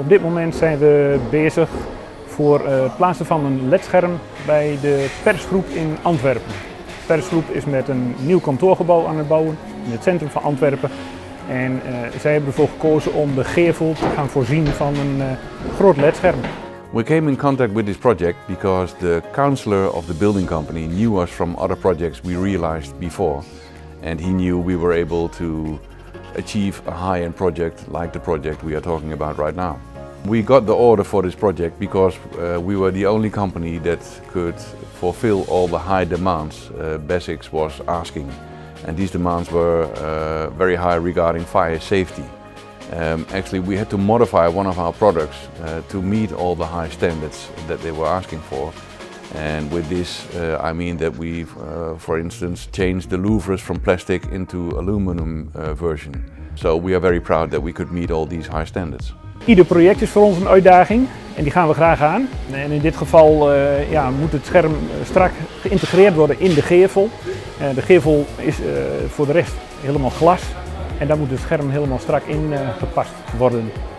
Op dit moment zijn we bezig voor het plaatsen van een LED-scherm bij de persgroep in Antwerpen. De persgroep is met een nieuw kantoorgebouw aan het bouwen in het centrum van Antwerpen. En zij hebben ervoor gekozen om de gevel te gaan voorzien van een groot LED-scherm. We came in contact with this project because the councillor of the building company knew us from other projects we realized before. And he knew we were able to achieve a high-end project like the project we are talking about right now. We got the order for this project because we were the only company that could fulfill all the high demands BESIX was asking. And these demands were very high regarding fire safety. Actually, we had to modify one of our products to meet all the high standards that they were asking for. And with this, I mean that we, for instance, changed the louvres from plastic into aluminum version. So we are very proud that we could meet all these high standards. Ieder project is voor ons een uitdaging en die gaan we graag aan. En in dit geval moet het scherm strak geïntegreerd worden in de gevel. De gevel is voor de rest helemaal glas en daar moet het scherm helemaal strak in gepast worden.